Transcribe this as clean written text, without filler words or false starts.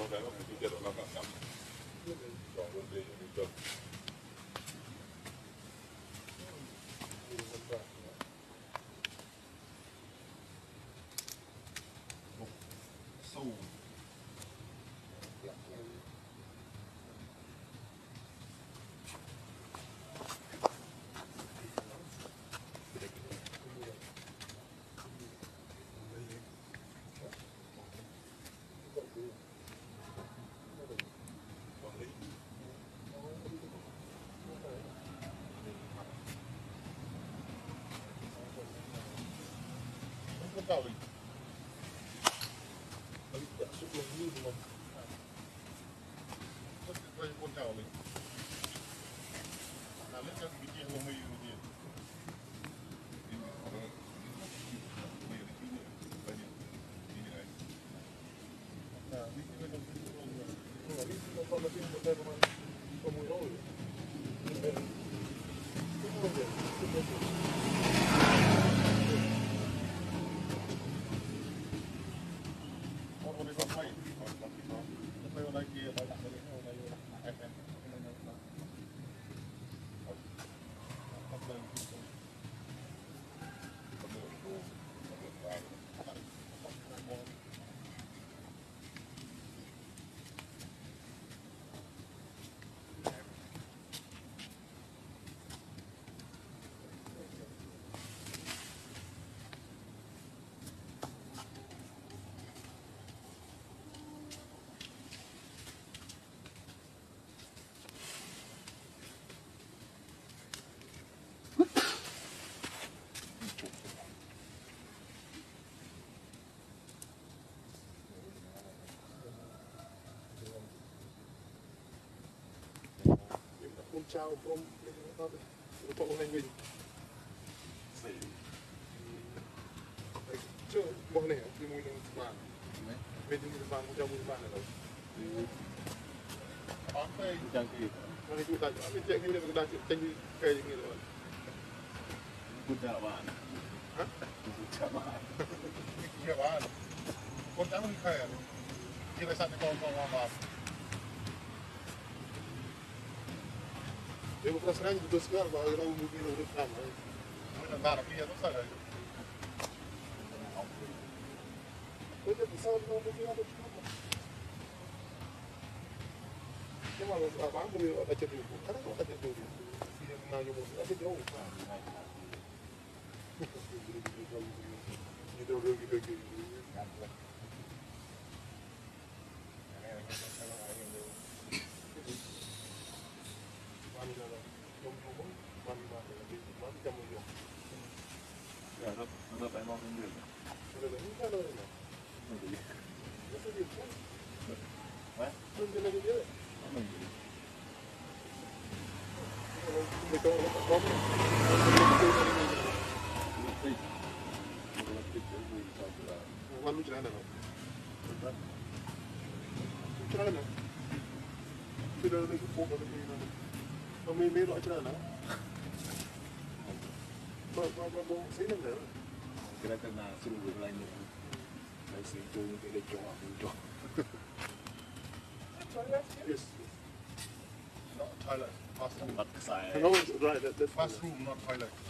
Chào from bộ này mình chưa bộ này thì mùi nó vàng bên mùi vàng cũng cho mùi vàng này rồi bán cây chẳng gì mà này cũng đặt bên chạy như này cũng đặt tranh như cây như rồi cũng chào bạn hả cũng chào bạn chào bạn con trắng không khai à chỉ là sẵn con vào Eu vou passar de 2 caras, vai lá o menino do carro. Vai andar aqui, não sai daí. Coisa de sábado não tem nada de nada. Tem uma banca meu da TV. Cara, não tá TV. Se não eu vou dar de novo. Mấy loại chơi nào? Bộ xí năm nữa. Cái đó là sử dụng lại nữa. Lấy xí chung cái để cho. Yes. Not toilet. Bathroom. No, right. That's bathroom, not toilet.